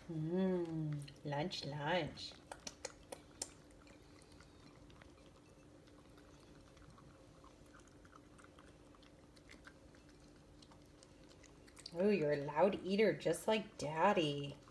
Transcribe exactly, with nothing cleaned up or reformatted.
Mmm, lunch, lunch. Oh, you're a loud eater just like Daddy.